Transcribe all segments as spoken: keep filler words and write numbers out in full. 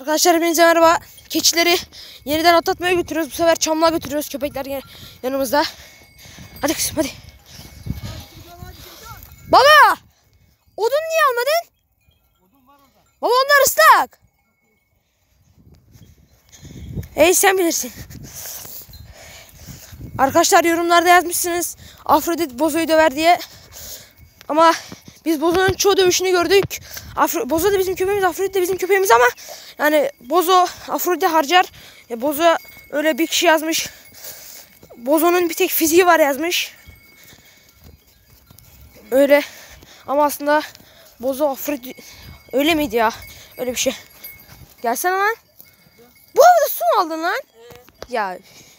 Arkadaşlar hepinize merhaba. Keçileri yeniden otlatmaya götürüyoruz. Bu sefer çamlığa götürüyoruz. Köpekler yanımızda. Hadi kızım hadi. Baba! Odun niye almadın? Odun var orada. Baba onlar ıslak. Ey sen bilirsin. Arkadaşlar yorumlarda yazmışsınız Afrodit Bozo'yu döver diye. Ama biz Bozo'nun çoğu dövüşünü gördük. Afro, Bozo da bizim köpeğimiz, Afrodit de bizim köpeğimiz ama yani Bozo Afrodit'e harcar. Ya Bozo öyle bir kişi yazmış. Bozo'nun bir tek fiziği var yazmış. Öyle ama aslında Bozo Afrodit öyle miydi ya? Öyle bir şey. Gelsene lan. Bu havada su mu aldın lan? Evet. Ya.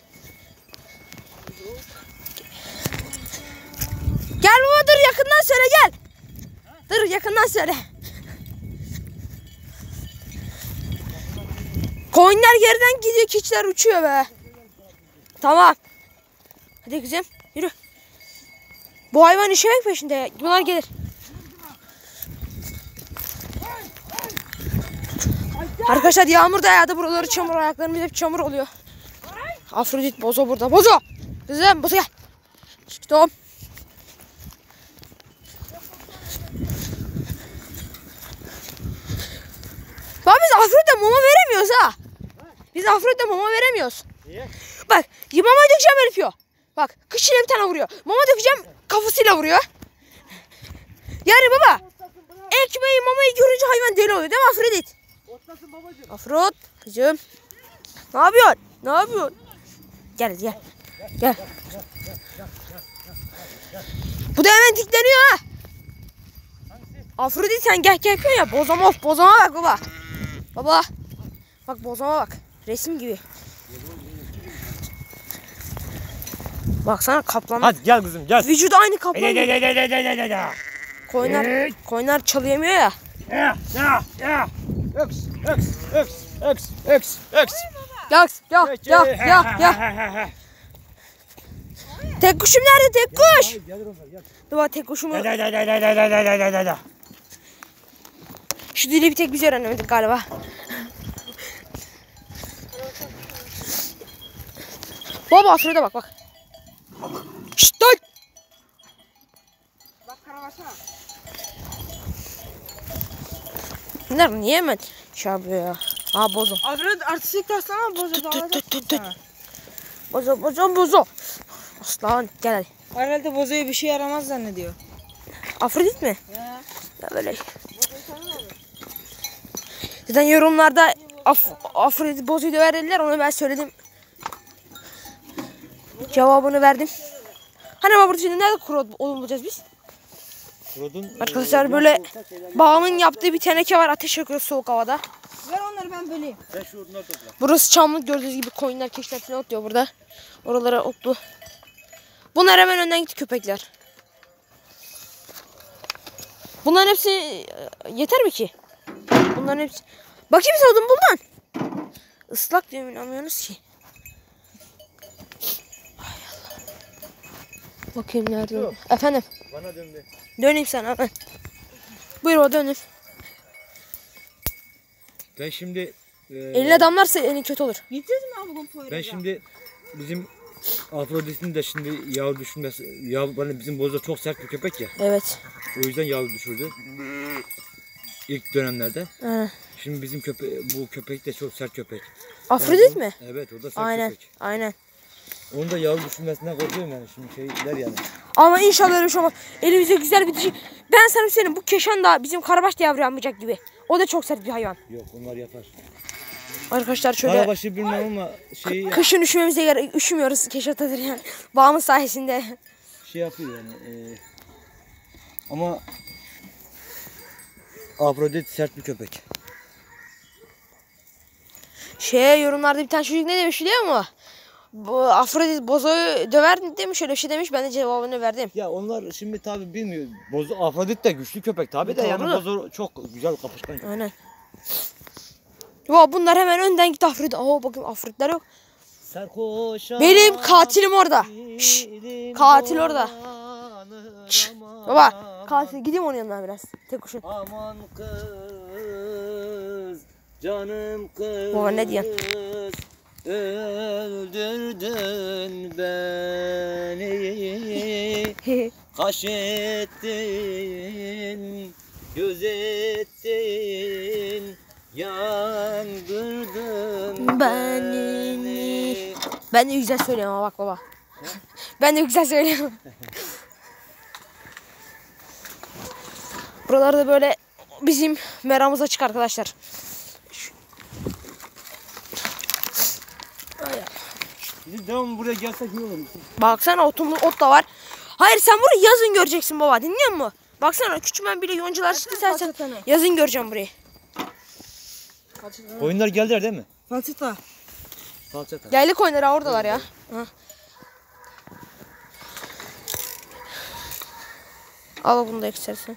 Gel baba dur yakından söyle gel. Ha? Dur yakından söyle. Koyunlar geriden gidiyor, keçiler uçuyor be. Tamam. Hadi kızım yürü. Bu hayvan işemek peşinde. Bunlar gelir. Arkadaşlar yağmur da yağdı. Buraları çamur, ayaklarımız hep çamur oluyor. Afrodit Bozo burada. Bozo. Kızım Bozo gel. Çıktım. Bak biz Afrodit'e mama veremiyoruz ha. Biz Afrodit'e mama veremiyoruz. Niye? Bak mama dökeceğim böyle yapıyor. Bak kışıyla bir tane vuruyor. Mama dökeceğim kafasıyla vuruyor. Yani baba ekmeği mamayı görünce hayvan deli oluyor değil mi Afrodit? Otlasın babacığım. Afrodit kızım. Ne yapıyorsun? Ne yapıyorsun? Gel gel. Gel. Bu da hemen tikleniyor ha. Afrodit sen gel gel yapıyorsun ya. Bozama of bozama bak baba. Baba. Bak bozama bak. Resim gibi. Baksana kaplan. Hadi gel kızım gel. Vücudu aynı kaplan gibi. Koyunlar, koyunlar çalıyamıyor ya. Ya ya ya. Öks öks öks öks öks öks. Yaks ya ya ya ya. Tek kuşum nerede tek kuş? Dur bak tek kuşumu. Şu dili bir tek biz öğrenemedik galiba. Baba şurada bak bak. Şşt dur. Bak karabaşa. Bunlar niye hemen şey yapıyor ya? Aa Bozo. Afrodit artistik taslama Bozo. Tut tut tut tut tut. Bozo Bozo Bozo. Aslan gel hadi. Herhalde Bozo'ya bir şey yaramaz zannediyor. Afrodit mi? Ya. Ya böyle. Zaten yorumlarda Af Afrodit Bozo'yu döver dediler, onu ben söyledim. Cevabını verdim. Hani baba şimdi nerede kuru odun bulacağız biz? Kurudun, Arkadaşlar e, böyle babamın yaptığı bir teneke var, ateş yakıyoruz soğuk havada. Ver onları ben böleyim. Sen şu odunları topla. Burası çamlık, gördüğünüz gibi koyunlar keçiler falan otluyor burada. Oralara otlu. Bunlar hemen önden gitti köpekler. Bunların hepsi yeter mi ki? Bunların hepsi. Bakayım sen odun bul lan. Islak diyor inanmıyorsunuz ki. Ay Allah. Bakayım nerede? Yok. Efendim. Bana döndü. Döneyim sana hemen. Buyur o dönün. Ben şimdi e, eline damlarsa elin kötü olur. Gideceğiz mi bugün Poyraz'a? Ben şimdi bizim Afrodit'in de şimdi yavru düşürmesi, yavru, hani bizim Bozo çok sert bir köpek ya. Evet. O yüzden yavru düşürdü. İlk dönemlerde. Ha. Şimdi bizim köpek, bu köpek de çok sert köpek. Afrodit yani, mi? Evet, o da sert Aynen. köpek. Aynen. Onun da yavru düşürmesinden korkuyorum yani şimdi şeyler yani. Ama inşallah öyle bir şey olmaz. Elimize güzel bir dişi. Ben sana söyleyeyim, bu keşan da bizim karabaş da yavru yapmayacak gibi. O da çok sert bir hayvan. Yok, onlar yapar. Arkadaşlar şöyle. Karabaşı bilmem ama şey Kışın üşümemize gerek, üşümüyoruz keşatadır yani. Bağımız sayesinde. şey yapıyor yani. E, ama Afrodit sert bir köpek. Şey yorumlarda bir tane çocuk ne demiş biliyor musun? Bu Afrodit Bozo'yu döver demiş, öyle bir şey demiş. Ben de cevabını verdim. Ya onlar şimdi tabi bilmiyor. Bozo, Afrodit de güçlü köpek tabi de, yani Bozo çok güzel kapışkan köpek. Aynen. Ya bunlar hemen önden git Afrodit. Aa bakın Afroditler yok. Sarhoşa Benim katilim orada. Şşş, katil orada. Şşş, baba katil, gideyim onun yanına biraz. Tek kuşun. Aman kız Canım kız. Baba ne diyor? Öldürdün beni. Kaş ettin, göz ettin, yandırdın Beni. Ben de güzel söylüyorum ama bak baba. Ben de güzel söylüyorum. Buralarda böyle bizim meramız açık arkadaşlar. Biz devamlı buraya gelsek iyi olur. Baksana otum, ot da var. Hayır sen burayı yazın göreceksin baba, dinliyor musun? Baksana küçümen bile yoncalar çıktı, sen, sen yazın göreceğim burayı. Oyunlar geldiler değil mi? Falçata. Falçata. Yaylık oyunları ha, oradalar ya. Ha. Al bunu da eksersin.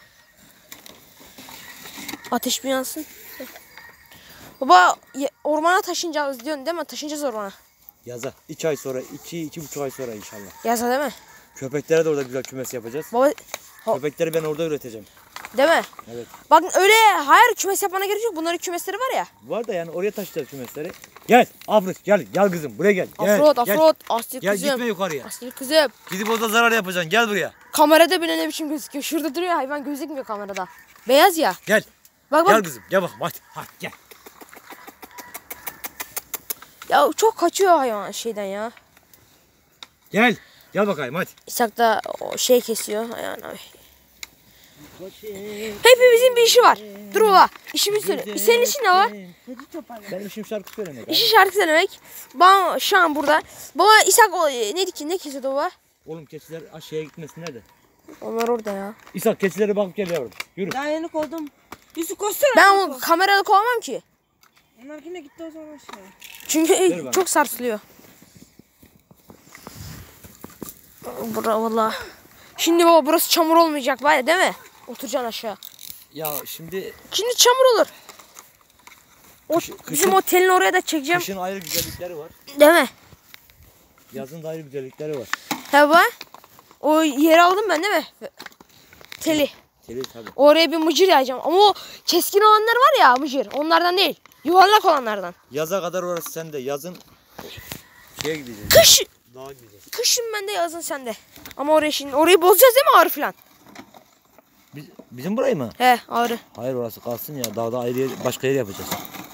Ateş bir yansın. Baba ormana taşınacağız diyorsun değil mi? Taşınacağız ormana. Yaza. iki ay sonra, iki, iki buçuk ay sonra inşallah. Yaza değil mi? Köpeklere de orada güzel kümes yapacağız. Baba, Köpekleri ben orada üreteceğim. değil mi? Evet. Bak öyle hayır kümes yapmana gerek yok. Bunların kümesleri var ya. Var da yani oraya taşıyacağız kümesleri. Gel Afrut gel, gel kızım buraya gel. Gel, Afrot, gel. afrot, asli Gel kızım. gitme yukarıya. Asli kızım. Gidip orada zarar yapacaksın, gel buraya. Kamerada bile ne biçim gözüküyor. Şurada duruyor, hayvan gözükmüyor kamerada. Beyaz ya. Gel. Bak bak. Gel kızım gel bak hadi, hadi gel. Ya çok kaçıyor hayvan şeyden ya. Gel. Gel bakayım hadi. İshak da o şey kesiyor. Yani, hepimizin bir işi var. Dur baba. İşimi söyle. Senin işin ne var? Benim işim şarkı söylemek. İşi şarkı söylemek. Ben şu an burada. Baba İshak o ne ki ne kesiyordu baba? Oğlum keçiler aşağıya gitmesinler de. Onlar orada ya. İshak keçilere bakıp gel yavrum. Yürü. Daha yeni koydum. Yusuf koşsana. Ben o kamerada kovamam ki. Onlar yine gitti o zaman aşağıya. Çünkü bana. çok sarsılıyor. Bura valla. Şimdi baba burası çamur olmayacak var ya değil mi? Oturacaksın aşağı. Ya şimdi Şimdi çamur olur. O, Kış- bizim kışın- otelin oraya da çekeceğim. kışın ayrı güzellikleri var. Değil mi? Yazın da ayrı güzellikleri var. He baba. O yeri aldım ben değil mi? Teli. Teli tabii. Oraya bir mıcır yayacağım. Ama o keskin olanlar var ya mıcır. Onlardan değil. Yuvarlak olanlardan. Yaza kadar orası sende. Yazın şeye gideceğiz. Kış. Dağa gideceğiz. Kışın bende yazın sende. Ama oraya şimdi orayı bozacağız değil mi ağrı falan? Biz, bizim burayı mı? He ağrı. Hayır orası kalsın ya. Dağda ayrı yer, başka yer yapacağız.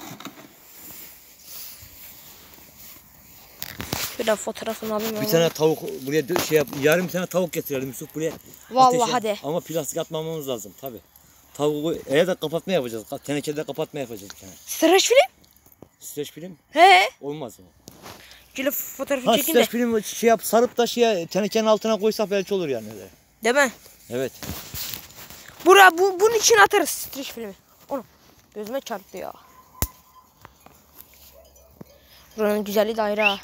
Şöyle fotoğrafını alayım. Bir ama. tane tavuk buraya dö- şey yap. Yarın bir tane tavuk getirelim Yusuf buraya. Vallahi ateşe. hadi. Ama plastik atmamamız lazım tabi. Tavuğu evde kapatma yapacağız. Tenekede kapatma yapacağız bir tane. Streç film? Streç film He. olmaz mı? Şöyle fotoğrafını Ha çekin de. streç film şey yap sarıp da şeye tenekenin altına koysak belki olur yani öyle. Değil mi? Evet. Bura, bu, bunun için atarız streç filmi. Onu gözüme çarptı ya. Buranın güzelliği de ayrı ha.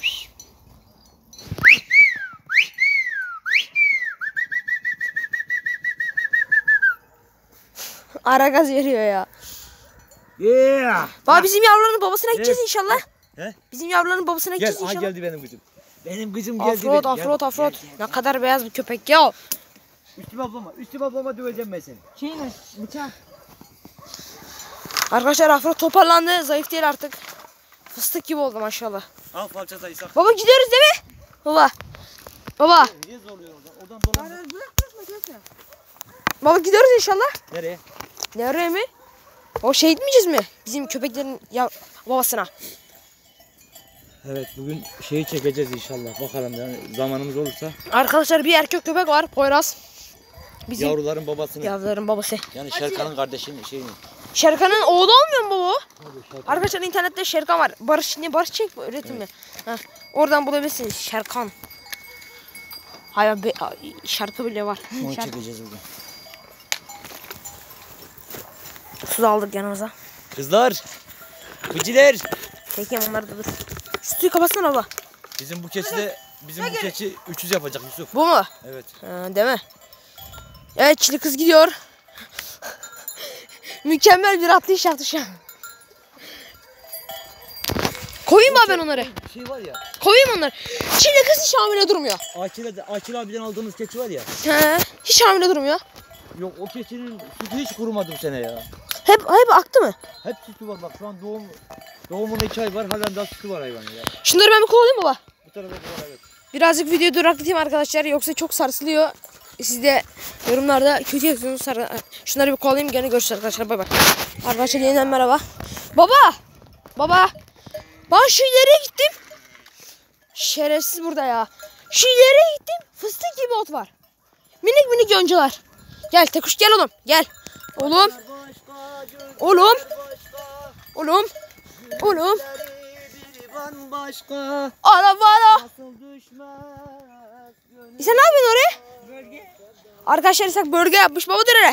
Ara gaz veriyor ya. Yeah. Baba bizim yavruların babasına gideceğiz Evet. inşallah. He? Bizim yavruların babasına Gel, gideceğiz aha inşallah. geldi benim kızım. Benim kızım geldi. Afrot, benim. Gel, afrot, gel, afrot. gel. Ne kadar beyaz bir köpek ya. Üstüme ablama, üstüme ablama döveceğim ben seni. Şeyine bıçak. Arkadaşlar afrot toparlandı. Zayıf değil artık. Fıstık gibi oldu maşallah. Al falçata İshak. Baba gidiyoruz değil mi? Baba. Baba. Niye zorluyor oradan? Oradan dolan. Hayır bırak bırak bırak. Baba gidiyoruz inşallah. Nereye? Nereye mi? O şey gitmeyeceğiz mi? Bizim köpeklerin ya babasına. Evet bugün şeyi çekeceğiz inşallah. Bakalım yani zamanımız olursa. Arkadaşlar bir erkek köpek var. Poyraz. Bizim Yavruların babasını. yavruların babası. Yani Şerkan'ın kardeşinin şeyini. Şerkan'ın oğlu olmuyor mu baba? Tabii Şerkan. Arkadaşlar internette Şerkan var. Barış ne Barış çek bu üretimli. Ha, oradan bulabilirsiniz Şerkan. Hayır be, şarkı bile var. Onu Şarkı. çekeceğiz bugün. Su da aldık yanımıza. Kızlar. Bıcılar. Çekeyim onları da dur. Şu suyu kapatsana baba. Bizim bu keçi de bizim bu keçi üç yüz yapacak Yusuf. Bu mu? Evet. Ha, değil mi? Evet çili kız gidiyor. Mükemmel bir atlayış yaptı şu an. Koyayım mı ben onları? Bir şey var ya. Koyayım onları. Çili kız hiç hamile durmuyor. Akile, Akil abiden aldığımız keçi var ya. He, hiç hamile durmuyor. Yok o keçinin sütü hiç kurumadı bu sene ya. Hep hep aktı mı? Hep sütü var bak şu an doğum doğumuna iki ay var halen daha sütü var hayvanın ya. Şunları ben bir kovalayayım mı baba? Bu tarafa doğru evet. Birazcık videoyu duraklatayım arkadaşlar yoksa çok sarsılıyor. Siz de yorumlarda kötü yazıyorsunuz. Şunları bir kovalayayım gene görüşürüz arkadaşlar. Bay bay. Arkadaşlar yeniden merhaba. Baba! Baba! Ben şu ileriye gittim. Şerefsiz burada ya. Şu ileriye gittim. Fıstık gibi ot var. Minik minik yoncalar. Gel Tekuş gel oğlum. Gel. Oğlum. Oğlum. Oğlum. Oğlum. Başka Ala ala. nasıl düşmez gönül. E sen ne yapıyorsun oraya? Bölge. Arkadaşlar İshak bölge yapmış baba dönere.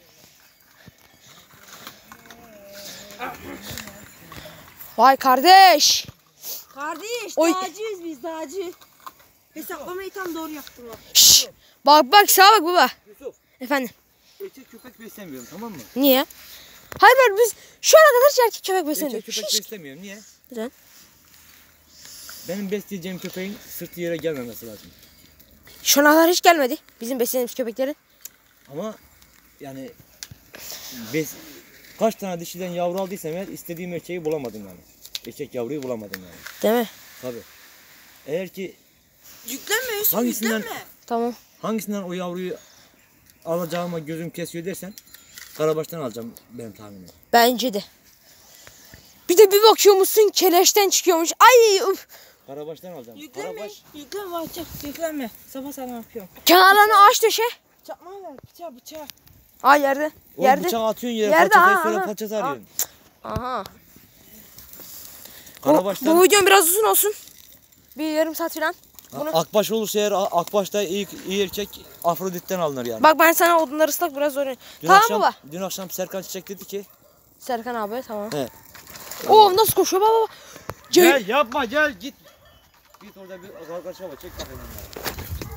Vay kardeş. Kardeş Oy. dağcıyız biz dağcı. Hesaplamayı tam doğru yaptım o. Şşş. Bak bak sağa bak baba. Yusuf, Efendim. erkek köpek beslemiyorum tamam mı? Niye? Hayır hayır biz şu ana kadar hiç erkek köpek Erkek beslemedik. köpek Hiç. beslemiyorum niye? Neden? Benim besleyeceğim köpeğin sırtı yere gelmemesi lazım. Şu ana kadar hiç gelmedi. Bizim beslediğimiz köpeklerin. Ama yani bes, kaç tane dişiden yavru aldıysam eğer istediğim erkeği bulamadım yani. Erkek yavruyu bulamadım yani. Değil mi? Tabii. Eğer ki Yüklenme Yusuf Hangisinden- yüklenme. Tamam. hangisinden o yavruyu alacağıma gözüm kesiyor dersen Karabaş'tan alacağım benim tahminim. Bence de. Bir de bir bakıyormuşsun keleşten çıkıyormuş. Ay uf. Karabaş'tan alacağım. Yüklenme. Karabaş Yüklenme açık. Yüklenme. Sabah sana yapıyorum. Kenarlarına ağaç döşe. Çakmağı ver bıçağı bıçağı. Aa yerde. o Yerde. bıçağı atıyorsun yere Yerde, paçası ha, sonra ha. paçası Ha. arıyorsun. Aha. Bu, Karabaş'tan bu videom biraz uzun olsun. Bir yarım saat falan. Bunu... Akbaş olursa eğer A- Akbaş'ta iyi, iyi erkek Afrodit'ten alınır yani. Bak ben sana odunları ıslak biraz zor. Dün Tamam akşam, baba. Dün akşam Serkan Çiçek dedi ki Serkan abi tamam. He. Oo nasıl koşuyor baba. Ce- gel yapma gel git. Git orada bir arkadaşa bak çek bakayım onları.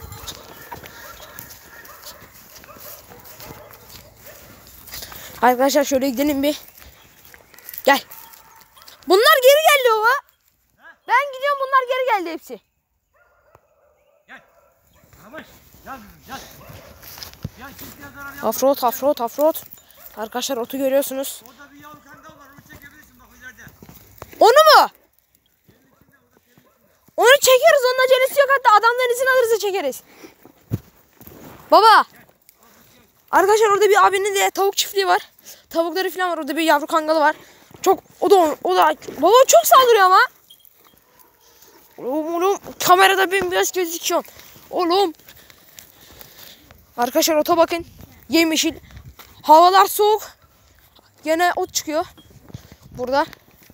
Arkadaşlar şöyle gidelim bir. Gel. Bunlar geri geldi baba. Ben gidiyorum bunlar geri geldi hepsi. Karabaş gel gel. Gel kimseye zarar yapma. Afrot afrot afrot. Arkadaşlar otu görüyorsunuz. Orada bir yavru kangal var onu çekebilirsin bak ileride. Onu mu? Onu çekeriz onun acelesi yok hatta adamların izin alırız da çekeriz. Baba. Arkadaşlar orada bir abinin de tavuk çiftliği var. Tavukları falan var orada bir yavru kangalı var. Çok o da o da baba çok saldırıyor ama. Oğlum, oğlum kamerada bembeyaz gözüküyor. Oğlum. Arkadaşlar ota bakın. Yemyeşil. Havalar soğuk. Gene ot çıkıyor. Burada.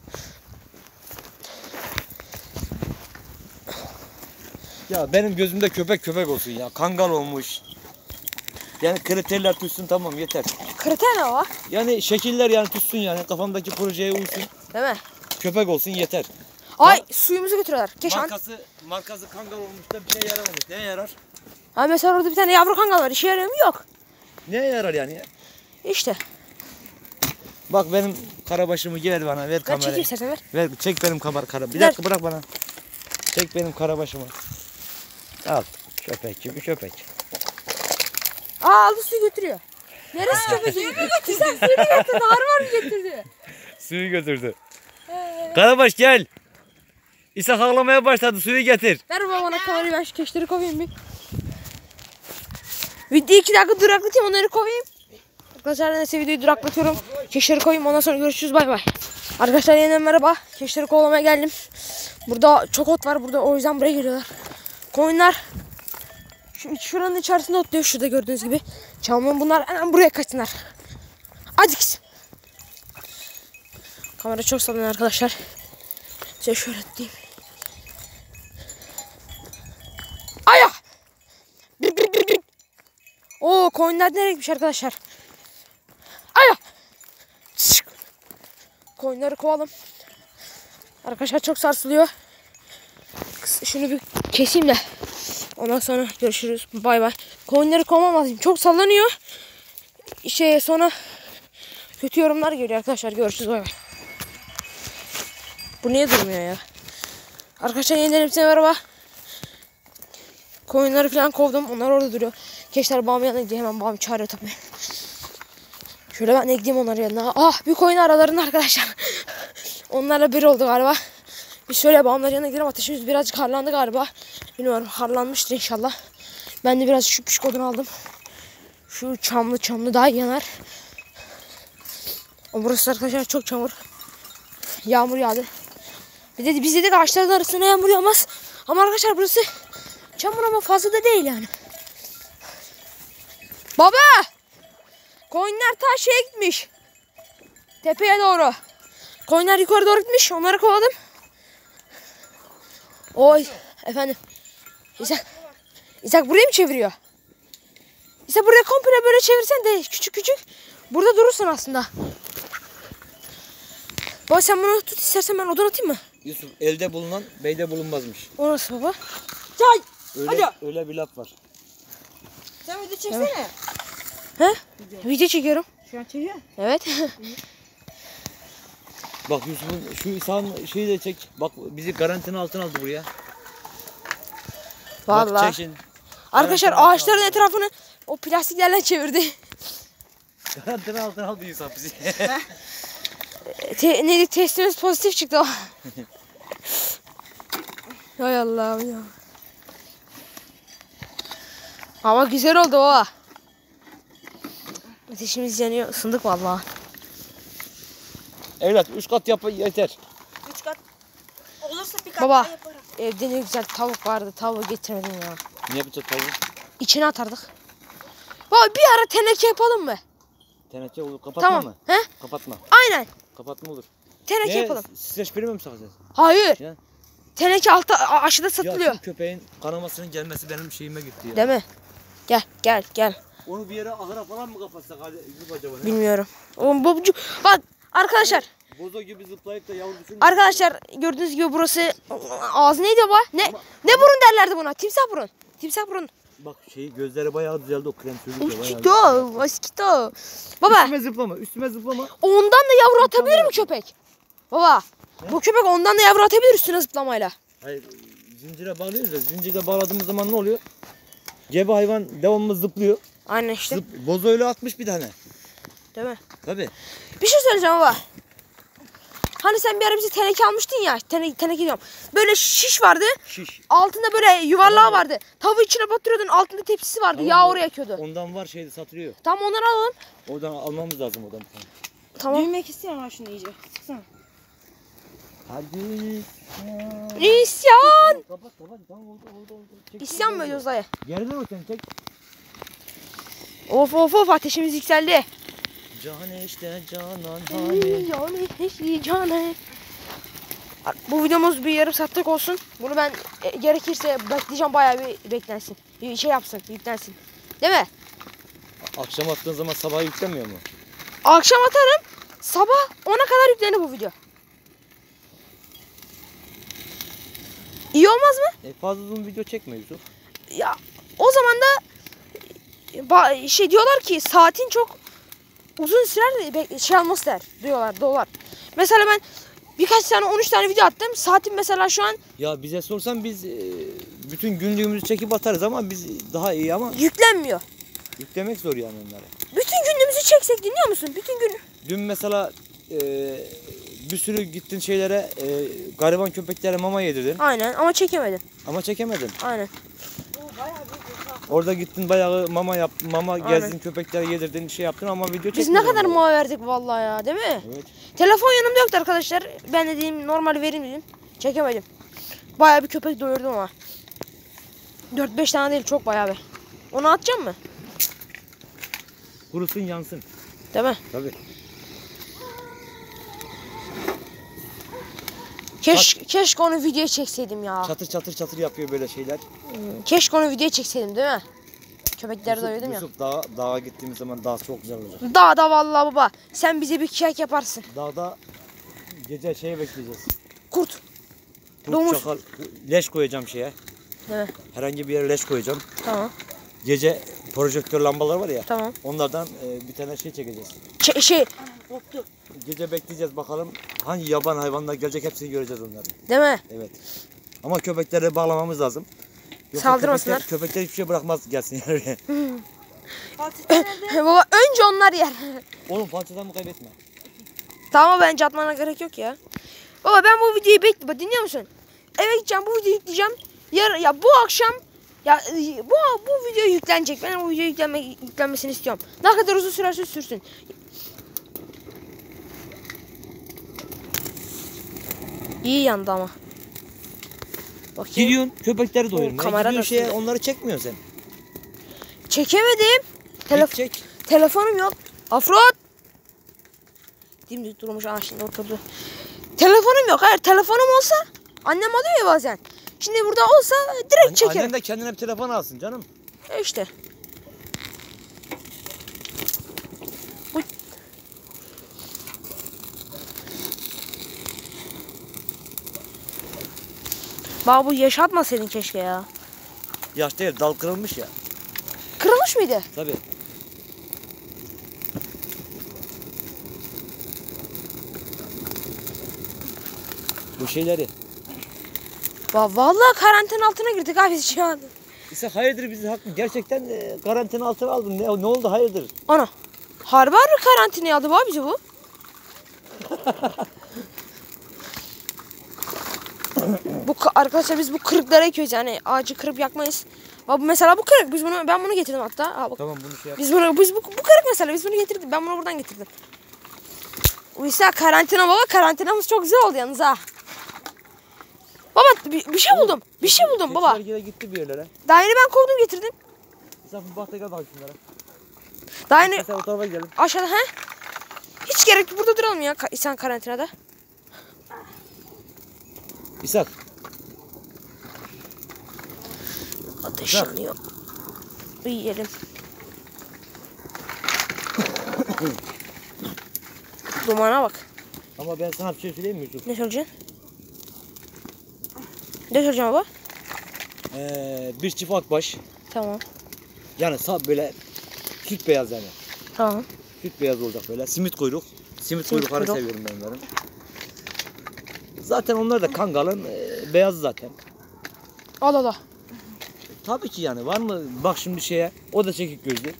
Ya benim gözümde köpek köpek olsun ya. Kangal olmuş. Yani kriterler tutsun tamam yeter. Kriter ne o? Yani şekiller yani tutsun yani kafamdaki projeye uysun. Değil mi? Köpek olsun yeter. Ay suyumuzu götürüyorlar. Keşan. Markası markası kangal olmuş da bir şey yaramamış. Neye yarar? Ha mesela orada bir tane yavru kangal var. İşe yarıyor mu? Yok. Neye yarar yani? İşte. Bak benim karabaşımı ver bana ver Ver kamerayı. çekeyim istersen ver. Ver çek benim kamera kara. Bir Ver. dakika bırak bana. Çek benim karabaşımı. Al. Köpek gibi köpek. Aa aldı suyu götürüyor. Neresi köpek? Suyu mu götürdü? Sen suyunu götürdü. Harman mı getirdi? Suyu götürdü. Karabaş gel. İshak ağlamaya başladı suyu getir. Ver baba bana kamerayı ben şu keşleri kovayım bir. Videoyu iki dakika duraklatayım onları kovayım. Arkadaşlar neyse videoyu duraklatıyorum. Keşleri koyayım ondan sonra görüşürüz bay bay. Arkadaşlar yeniden merhaba. Keşleri kovalamaya geldim. Burada çok ot var burada o yüzden buraya geliyorlar. Koyunlar şu şuranın içerisinde otluyor şurada gördüğünüz gibi. Çalmayın bunlar hemen buraya kaçsınlar. Hadi kız. Kamera çok sallanıyor arkadaşlar. Size şöyle diyeyim. Aya! Bir, bir, bir, bir. Oo koyunlar nereye gitmiş arkadaşlar? Aya! Çık. Koyunları kovalım. Arkadaşlar çok sarsılıyor. Şunu bir keseyim de. Ondan sonra görüşürüz. Bay bay. Koyunları kovmam lazım. Çok sallanıyor. Şey sonra kötü yorumlar geliyor arkadaşlar. Görüşürüz. Bay bay. Bu niye durmuyor ya? Arkadaşlar yeniden hepsine merhaba. Koyunları falan kovdum. Onlar orada duruyor. Keşler babamın yanına gidiyor. Hemen babam çağırıyor tabii. Şöyle ben de gideyim onların yanına. Ah bir koyun aralarında arkadaşlar. Onlarla bir oldu galiba. Bir şöyle yapalım, onların yanına gidelim. Ateşimiz birazcık harlandı galiba. Bilmiyorum, harlanmıştır inşallah. Ben de biraz şu küçük odun aldım. Şu çamlı çamlı daha iyi yanar. O burası arkadaşlar çok çamur. Yağmur yağdı. Bir de biz dedik ağaçların arasına yağmur yağmaz. Ama arkadaşlar burası çamur ama fazla da değil yani. Baba! Koyunlar ta şeye gitmiş. Tepeye doğru. Koyunlar yukarı doğru gitmiş. Onları kovaladım. Oy efendim. İshak. İshak burayı mı çeviriyor? İshak buraya komple böyle çevirsen de küçük küçük. Burada durursun aslında. Baba sen bunu tut, istersen ben odun atayım mı? Yusuf, elde bulunan beyde bulunmazmış. O nasıl baba? Çay. Öyle, Hadi. öyle bir laf var. Sen video çeksene. He? Video çekiyorum. Şu an çekiyor. Evet. Bak Yusuf'un şu İsa'nın şeyi de çek. Bak bizi garantinin altına aldı buraya. Bak Vallahi. çekin. Arkadaşlar Garantinin ağaçların altına etrafını o plastiklerle çevirdi. aldı. Garantinin altına aldı Yusuf bizi. Te, neydi testimiz pozitif çıktı o. Hay Allah'ım ya. Hava güzel oldu o. Ateşimiz yanıyor, ısındık vallahi. Evlat üç kat yap yeter. Üç kat. Olursa bir kat Baba daha yaparım. evde ne güzel tavuk vardı, tavuğu getirmedim ya. Ne yapacağız tavuğu? İçine atardık. Baba bir ara teneke yapalım mı? Teneke olur. Kapatma Tamam. mı? He? Kapatma. Aynen. Kapatma olur. Teneke Ne? yapalım. Streç primi mi saklayacağız? Hayır. Ya. Teneke altta a- aşağıda Ya satılıyor. şu köpeğin kanamasının gelmesi benim şeyime gitti ya. Değil mi? Gel gel gel. Onu bir yere ahıra falan mı kapatsak hadi Yusuf acaba ne? Bilmiyorum. Oğlum babacık. Bak arkadaşlar. Bozo gibi zıplayıp da yavru düşürmüş. Arkadaşlar gördüğünüz gibi burası ağzı neydi baba? Ne ne burun derlerdi buna? Timsah burun. Timsah burun. Bak şey gözleri bayağı düzeldi o krem sürükle bayağı. Mosquito, mosquito. Baba Üstüme zıplama, üstüme zıplama. ondan da yavru atabilir mi köpek? Baba bu köpek ondan da yavru atabilir üstüne zıplamayla. Hayır, zincire bağlıyoruz da zincirde bağladığımız zaman ne oluyor? Gebe hayvan devamlı zıplıyor. Aynen işte. Zıp, bozo öyle atmış bir tane. Değil mi? Tabii. Bir şey söyleyeceğim baba. Hani sen bir ara bize teneke almıştın ya. Teneke, teneke diyorum. Böyle şiş vardı. Şiş. Altında böyle yuvarlağı Tamam. vardı. Tavuğu içine batırıyordun. Altında tepsisi vardı. Tamam, Yağ o- oraya yakıyordu. Ondan var şeyde satılıyor. Tamam onları alalım. Oradan almamız lazım oradan bir tane. Tamam. Büyümek istiyorum ha şunu iyice. Sıksana. Hadi. İsyan. Kapat kapat. Tamam oldu oldu oldu. Çek, İsyan mı çek, ediyoruz dayı? Geriden o sen çek. Of of of ateşimiz yükseldi. Can işte canan hani. Yani eşi canı. Bu videomuz bir yarım saatlik olsun. Bunu ben e, gerekirse bekleyeceğim, bayağı bir beklensin. Bir şey yapsın, yüklensin. Değil mi? Akşam attığın zaman sabah yüklenmiyor mu? Akşam atarım. Sabah ona kadar yüklenir bu video. İyi olmaz mı? E fazla uzun video çekme Yusuf. Ya o zaman da e, ba- şey diyorlar ki saatin çok uzun sürer de şey alması der diyorlar, dolar. Mesela ben birkaç tane on üç tane video attım. Saatim mesela şu an Ya bize sorsan biz e, bütün günlüğümüzü çekip atarız ama biz daha iyi ama yüklenmiyor. yüklemek zor yani onlara. Bütün günümüzü çeksek dinliyor musun? Bütün gün. Dün mesela e, bir sürü gittin şeylere e, gariban köpeklere mama yedirdin Aynen ama çekemedim. ama çekemedin. Aynen. Bu bayağı büyük bir ufak. Orada gittin bayağı mama yaptın, mama Aynen. gezdin köpeklere yedirdin şey yaptın ama video çekmedin. Biz ne kadar onlara. mola verdik vallahi ya, değil mi? Evet. Telefon yanımda yoktu arkadaşlar. Ben dediğim normal verim dedim. Çekemedim. Bayağı bir köpek doyurdum ama. dört beş tane değil, çok bayağı bir. Onu atacağım mı? Kurusun yansın. Değil mi? Tabii. Keş, keşke onu videoya çekseydim ya. Çatır çatır çatır yapıyor böyle şeyler. Hmm, Keşke onu videoya çekseydim, değil mi? Köpekleri doyurdum ya. Yusuf dağa, dağa gittiğimiz zaman dağ çok güzel olacak. Dağda vallahi baba. Sen bize bir kek yaparsın. Dağda gece şey bekleyeceğiz. Kurt. Kurt, Domuz. çakal, leş koyacağım şeye. Değil mi? Herhangi bir yere leş koyacağım. Tamam. Gece projektör lambalar var ya. Tamam. Onlardan e, bir tane şey çekeceğiz. Ç- şey, Koptu. Gece bekleyeceğiz bakalım hangi yaban hayvanlar gelecek hepsini göreceğiz onları. değil mi? Evet. Ama köpekleri bağlamamız lazım. Yoksa Saldırmasınlar. Köpekler, köpekler hiçbir şey bırakmaz gelsin yani. Fatih'ten nerede? Baba önce onlar yer. Oğlum parçalarını kaybetme. Tamam bence atmana gerek yok ya. Baba ben bu videoyu bekle. Bak, dinliyor musun? Eve gideceğim, bu videoyu yükleyeceğim. Yar ya bu akşam ya bu bu video yüklenecek. Ben bu video yüklenme, yüklenmesini istiyorum. Ne kadar uzun sürerse sürsün. İyi yandı ama. Bakayım. Gidiyorsun köpekleri doyurmaya. kamera Gidiyorsun da şeye, sürüyor. onları çekmiyorsun sen. Çekemedim. Telef Git çek. telefonum yok. Afrot. Dimdik durmuş ana şimdi oturdu. Telefonum yok. Hayır telefonum olsa annem alıyor ya bazen. Şimdi burada olsa direkt An- çekerim. Annen de kendine bir telefon alsın canım. E işte. Bu... Baba bu yaşatmasaydın keşke ya. Yaş değil, dal kırılmış ya. Kırılmış mıydı? Tabii. Bu şeyleri. Va vallahi karantina altına girdik abi biz şu an. İşte hayırdır bizi haklı. Gerçekten e, karantina altına aldın. Ne, ne oldu hayırdır? Ana. Harbi harbi karantinaya aldı baba bizi bu. Bu ka- arkadaşlar biz bu kırıkları ekiyoruz yani ağacı kırıp yakmayız. Baba mesela bu kırık biz bunu ben bunu getirdim hatta. Aa, bak. Tamam bunu şey yap. Biz bunu biz bu, bu kırık mesela biz bunu getirdik. Ben bunu buradan getirdim. Bu ise karantina baba karantinamız çok güzel oldu yalnız ha. Baba bir, bir şey buldum. Bir şey buldum baba. Keçiler yine gitti bir yerlere. Daha yeni ben kovdum getirdim. Sen bu bahte gel bak şunlara. Daha yeni Sen o tarafa gidelim. aşağıda he? Hiç gerek yok burada duralım ya ka- sen karantinada. İshak. Ateş Bak. yanıyor. Yiyelim. Dumana bak. Ama ben sana bir şey söyleyeyim mi Yusuf? Ne söyleyeceksin? Ne söyleyeceğim baba? Ee, bir çift akbaş. Tamam. Yani sağ böyle süt beyaz yani. Tamam. Süt beyaz olacak böyle. Simit kuyruk. Simit, Simit kuyrukları kuyruk. seviyorum ben onların. Zaten onlar da kangalın e, beyazı zaten. Al al al. Tabii ki yani var mı? Bak şimdi şeye. O da çekik gözlü.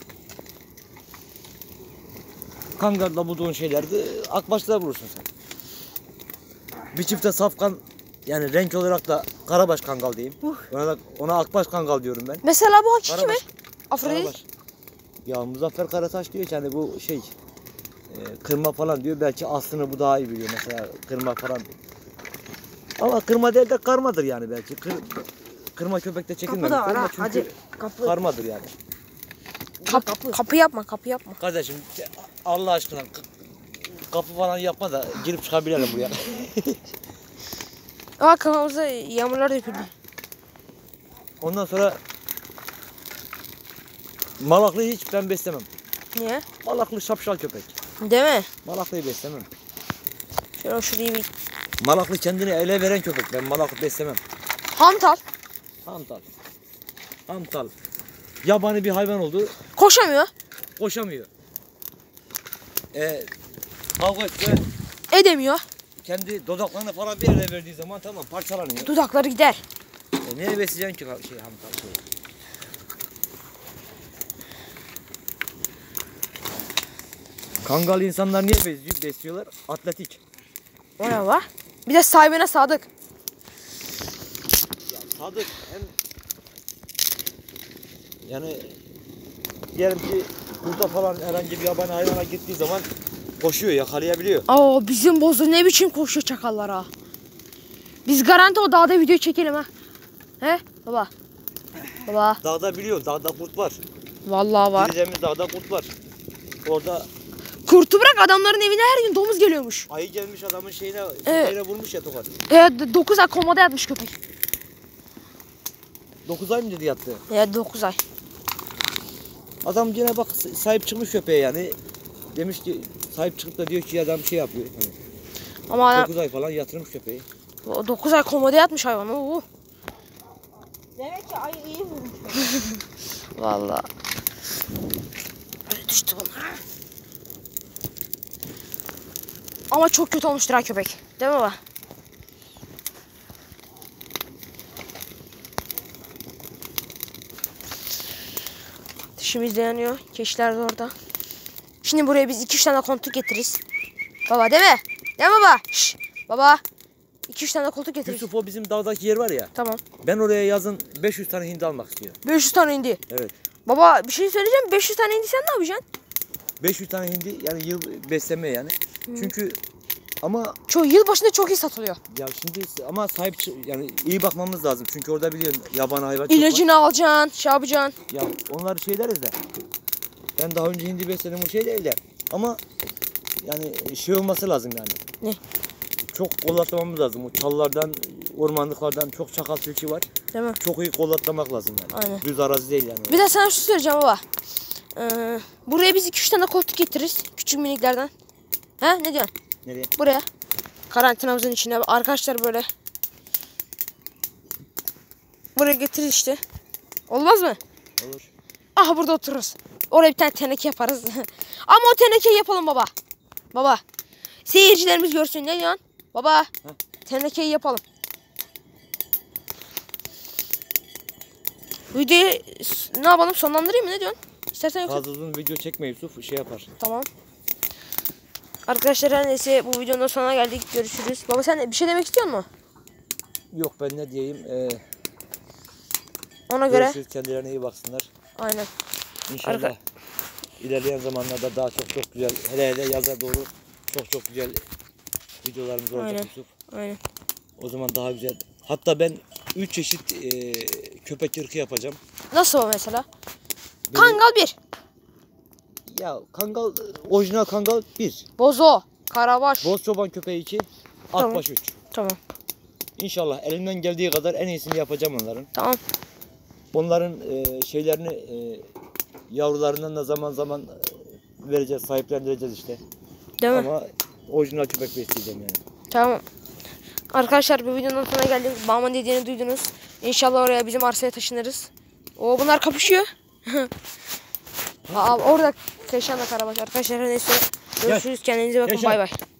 Kangarda bulduğun şeylerde akbaşlar bulursun sen. Bir çifte safkan yani renk olarak da karabaş kangal diyeyim. Uh. Ona da ona akbaş kangal diyorum ben. Mesela bu hakiki mi? Karabaş. Afrodit. Karabaş. Ya Muzaffer Karataş diyor ki hani bu şey e, kırma falan diyor. Belki aslını bu daha iyi biliyor mesela kırma falan diyor. Ama kırma değil de karmadır yani belki. Kır, kırma köpekte çekilmez. Kapı da var Kırma ha. çünkü Hacı. Kapı. karmadır yani. Kapı. Kapı yapma kapı yapma. Kardeşim Allah aşkına k- kapı falan yapma da girip çıkabilelim buraya. Aa kafamıza yağmurlar döküldü. Ondan sonra Malaklıyı hiç ben beslemem. Niye? Malaklı şapşal köpek. Değil mi? Malaklıyı beslemem. Şöyle şurayı bir Malaklı kendini ele veren köpek. Ben malaklı beslemem. hantal. Hamtal. Hamtal. Yabani bir hayvan oldu. Koşamıyor. Koşamıyor. Ee, kavga etse Edemiyor. kendi dodaklarını falan bir yere verdiği zaman tamam parçalanıyor. Dudakları gider. E, neye besleyeceksin ki şey hamtal şey. Kangal insanlar niye besliyor, besliyorlar? Atletik. O ne var? Bir de sahibine sadık. Ya sadık hem yani diyelim ki burada falan herhangi bir yabani hayvana gittiği zaman koşuyor, yakalayabiliyor. Aa bizim bozu ne biçim koşuyor çakallar ha. Biz garanti o dağda video çekelim ha. He baba. Baba. Dağda biliyor, dağda kurt var. Vallahi var. Gideceğimiz dağda kurt var. Orada Kurtu bırak adamların evine her gün domuz geliyormuş. ayı gelmiş adamın şeyine, Evet. şeyine vurmuş ya tokat. E dokuz ay komada yatmış köpek. dokuz ay mı dedi yattı? E dokuz ay. Adam yine bak sahip çıkmış köpeğe yani. Demiş ki sahip çıkıp da diyor ki adam şey yapıyor. Yani Ama adam dokuz ay falan yatırmış köpeği. dokuz ay komada yatmış hayvan. Oo. Demek ki ayı iyi vurmuş. Vallahi. Böyle düştü bunlar. Ama çok kötü olmuştur ha köpek. Değil mi baba? Kişimiz de yanıyor. Keçiler de orada. Şimdi buraya biz iki üç tane koltuk getiririz. Baba değil mi? Değil mi baba? Şşş. Baba. iki üç tane koltuk getiririz. Yusuf o bizim dağdaki yer var ya. Tamam. Ben oraya yazın beş yüz tane hindi almak istiyorum. beş yüz tane indi. Evet. Baba bir şey söyleyeceğim. beş yüz tane indi sen ne yapacaksın? beş yüz tane hindi yani yıl besleme yani. Çünkü ama Çok yıl başında çok iyi satılıyor. ya şimdi ama sahip çı- yani iyi bakmamız lazım. Çünkü orada biliyorsun yaban hayvan çok var. İlacını alacaksın, şey yapacaksın. Ya onları şey deriz de. Ben daha önce hindi besledim o şey değil de. Ama yani şey olması lazım yani. Ne? Çok kollatmamız lazım. O çalılardan, ormanlıklardan çok çakal tilki var. Değil mi? Çok iyi kollatlamak lazım yani. Aynen. Düz arazi değil yani. Bir de sana şu söyleyeceğim baba. Ee, buraya biz iki üç tane koltuk getiririz. Küçük miniklerden. He ne diyorsun? Nereye? Buraya. Karantinamızın içine. Arkadaşlar böyle. Buraya getiririz işte. Olmaz mı? Olur. Aha burada otururuz. Oraya bir tane teneke yaparız. Ama o tenekeyi yapalım baba. Baba. Seyircilerimiz görsün. Ne diyorsun? Baba. Heh. Tenekeyi yapalım. Videoyu ne yapalım? Sonlandırayım mı? Ne diyorsun? İstersen yoksa... Fazla uzun video çekme Yusuf şey yapar. Tamam. Arkadaşlar her neyse bu videonun sonuna geldik. Görüşürüz. Baba sen bir şey demek istiyor musun? Yok ben ne diyeyim. Ee, Ona göre. görüşürüz. Kendilerine iyi baksınlar. Aynen. İnşallah Arka- ilerleyen zamanlarda daha çok çok güzel hele hele yaza doğru çok çok güzel videolarımız olacak Aynen. Yusuf. Aynen. O zaman daha güzel. Hatta ben üç çeşit e, köpek ırkı yapacağım. Nasıl o mesela? Böyle- Kangal bir. Ya kangal, orijinal kangal bir. Bozo. Karabaş. Boz çoban köpeği iki. Tamam. Akbaş üç. Tamam. İnşallah elimden geldiği kadar en iyisini yapacağım onların. Tamam. Onların e, şeylerini e, yavrularından da zaman zaman e, vereceğiz, sahiplendireceğiz işte. Değil mi? Ama orijinal köpek besleyeceğim yani. Tamam. Arkadaşlar bu videonun sonuna geldik. Babamın dediğini duydunuz. İnşallah oraya bizim arsaya taşınırız. O bunlar kapışıyor. Aa, orada Keşan'la Karabaş. Arkadaşlar neyse. Görüşürüz. Kendinize bakın. Keşan. Bay bay.